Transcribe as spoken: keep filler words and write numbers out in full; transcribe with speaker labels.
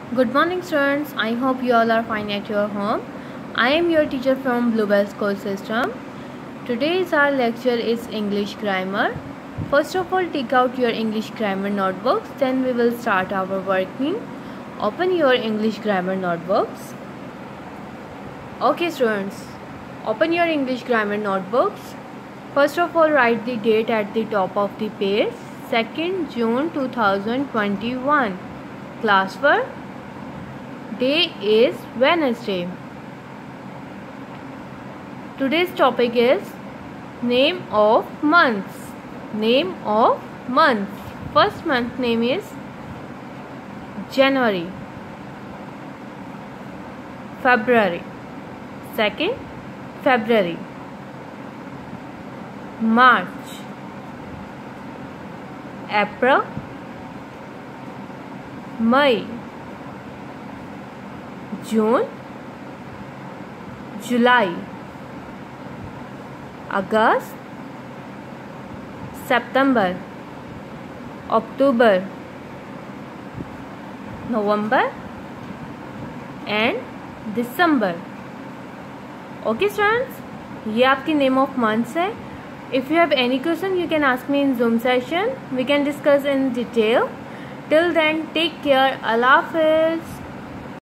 Speaker 1: Good morning students, I hope you all are fine at your home. I am your teacher from Bluebell School System. Today's our lecture is English Grammar. First of all, take out your English Grammar notebooks, then we will start our working. Open your English Grammar notebooks. Okay students, open your English Grammar notebooks. First of all, write the date at the top of the page. second June two thousand twenty-one. Class work. Day is Wednesday. Today's topic is name of months. Name of months. First month name is January. February. Second, February. March. April. May. June, July, August, September, October, November and December. Okay students, ये आपकी name of months है. If you have any question, you can ask me in Zoom session. We can discuss in detail. Till then, take care. Allah Hafiz.